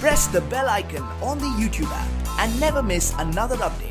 press the bell icon on the YouTube app and never miss another update.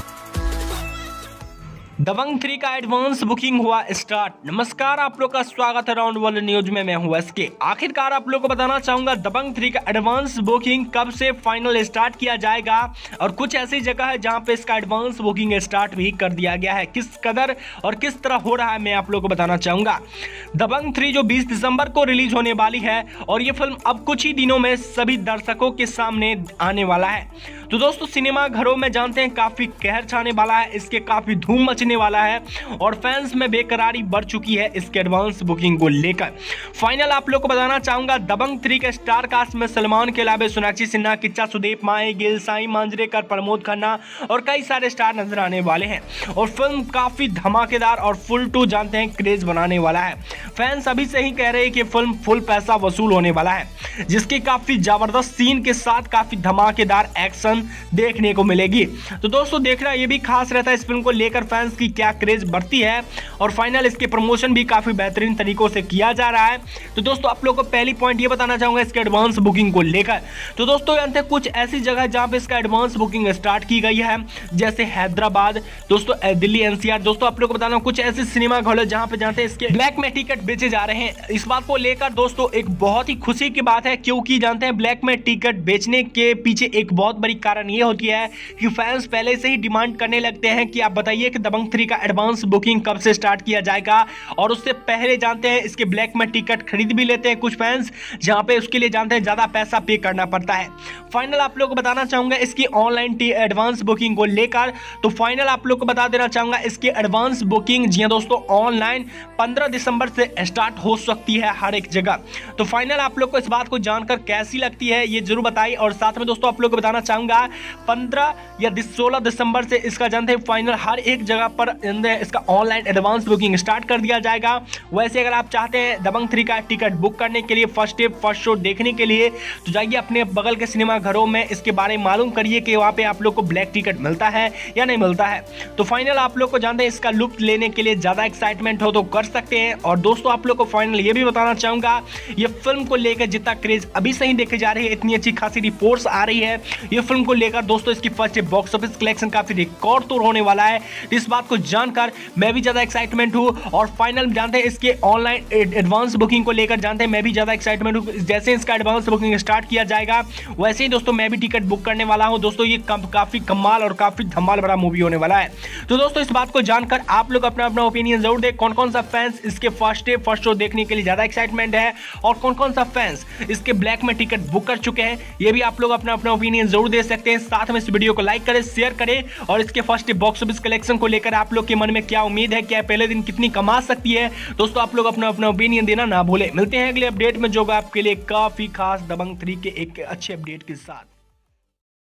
दबंग 3 का advance booking हुआ start. नमस्कार, आप लोग का स्वागत है राउंड वर्ल्ड न्यूज में। मैं हूं एसके। आखिरकार आप लोग को बताना चाहूंगा दबंग 3 का एडवांस बुकिंग कब से फाइनल स्टार्ट किया जाएगा और कुछ ऐसी जगह है जहां पे इसका एडवांस बुकिंग स्टार्ट भी कर दिया गया है। किस कदर और किस तरह हो रहा है मैं आप लोग को बताना चाहूंगा। दबंग 3 जो 20 दिसंबर को रिलीज होने वाली है और ये फिल्म अब कुछ ही दिनों में सभी दर्शकों के सामने आने वाला है। तो दोस्तों सिनेमा घरों में जानते हैं काफी कहर छाने वाला है, इसके काफी धूम मचने वाला है और फैंस में बेकरारी बढ़ चुकी है इसके एडवांस बुकिंग को लेकर। फाइनल आप लोग को बताना चाहूंगा दबंग 3 के स्टार कास्ट में सलमान के अलावा सोनाक्षी सिन्हा, किच्चा सुदीप, माही गिल, साई मांजरेकर, प्रमोद खन्ना और कई सारे स्टार नजर आने वाले हैं और फिल्म काफी धमाकेदार और फुल टू जानते हैं क्रेज बनाने वाला है। फैंस अभी से ही कह रहे हैं कि फिल्म फुल पैसा वसूल होने वाला है, जिसके काफी जबरदस्त सीन के साथ काफी धमाकेदार एक्शन देखने को मिलेगी। तो दोस्तों देखना ये भी खास रहता है इस फिल्म को लेकर फैंस की क्या क्रेज बढ़ती है और फाइनल इसके प्रमोशन भी काफी बेहतरीन तरीकों से किया जा रहा है। तो दोस्तों आप लोगों को पहली पॉइंट ये बताना चाहूंगा इसके एडवांस बुकिंग को लेकर। तो दोस्तों जानते हैं कुछ ऐसी जगह जहां पे इसका एडवांस बुकिंग स्टार्ट की गई है, जैसे हैदराबाद, दोस्तों दिल्ली एनसीआर। दोस्तों आप लोग को बताना कुछ ऐसे सिनेमा घर जहां पे जानते हैं इसके ब्लैक में टिकट बेचे जा रहे हैं। इस बात को लेकर दोस्तों एक बहुत ही खुशी की बात है, क्योंकि जानते हैं ब्लैक में टिकट बेचने के पीछे एक बहुत बड़ी कारण ये होती है कि फैंस पहले से ही डिमांड करने लगते हैं कि आप बताइए कि दबंग 3 का एडवांस बुकिंग कब से स्टार्ट किया जाएगा, और उससे पहले जानते हैं इसके ब्लैक में टिकट खरीद भी लेते हैं कुछ फैंस, जहां पे उसके लिए जानते हैं ज्यादा पैसा पे करना पड़ता है। फाइनल आप लोग को बताना चाहूंगा इसकी ऑनलाइन एडवांस बुकिंग को लेकर। तो फाइनल आप लोग को बता देना चाहूंगा इसकी एडवांस बुकिंग जी हां दोस्तों ऑनलाइन 15 दिसंबर से स्टार्ट हो सकती है हर एक जगह। तो फाइनल आप लोग को इस बात को जानकर कैसी लगती है ये जरूर बताइए, और साथ में दोस्तों आप लोग को बताना चाहूंगा 15 या 16 दिसंबर से इसका जानते हैं फाइनल हर एक जगह पर इसका ऑनलाइन एडवांस बुकिंग स्टार्ट कर दिया जाएगा। वैसे अगर आप चाहते हैं दबंग 3 का टिकट बुक करने के लिए, फर्स्ट डे फर्स्ट शो देखने के लिए, तो जाइए अपने बगल के सिनेमा घरों में इसके बारे में मालूम करिए कि वहां पे आप लोग को ब्लैक टिकट मिलता है या नहीं मिलता है। तो फाइनल आप लोग को जानते हैं इसका लुत्फ लेने के लिए ज्यादा एक्साइटमेंट हो तो कर सकते हैं। और दोस्तों आप लोग को फाइनल ये भी बताना चाहूंगा ये फिल्म को लेकर जितना क्रेज अभी से ही देखे जा रही है, इतनी अच्छी खासी रिपोर्ट्स आ रही है ये फिल्म को लेकर दोस्तों इसकी first day box office collection काफी रिकॉर्ड तोड़ होने वाला है। इस बात को जानकर मैं भी ज्यादा एक्साइटमेंट हूं और फाइनल जानते हैं इसके ऑनलाइन एडवांस बुकिंग को लेकर जानते हैं मैं भी ज्यादा एक्साइटमेंट हूं। जैसे इसका एडवांस बुकिंग स्टार्ट किया जाएगा वैसे ही दोस्तों मैं भी टिकट बुक करने वाला हूं। दोस्तों ये काफी कमाल और काफी धमाल बड़ा मूवी होने वाला है। तो दोस्तों इस बात को जानकर आप लोग अपना अपना ओपिनियन जरूर दें, कौन कौन सा फैंस इसके फर्स्ट डे फर्स्ट शो देखने के लिए ज्यादा एक्साइटमेंट है और कौन कौन सा फैंस इसके ब्लैक में टिकट बुक कर चुके हैं, ये भी आप लोग अपना अपना ओपिनियन जरूर दे सकते हैं। साथ में इस वीडियो को लाइक करें, शेयर करें और इसके first day box office collection को लेकर आप लोग के मन में क्या उम्मीद है, क्या पहले दिन कितनी कमा सकती है। दोस्तों आप लोग अपना अपना ओपिनियन देना ना भूलें। मिलते हैं अगले अपडेट में जो आपके लिए काफी खास दबंग 3 के एक अच्छे अपडेट के साथ।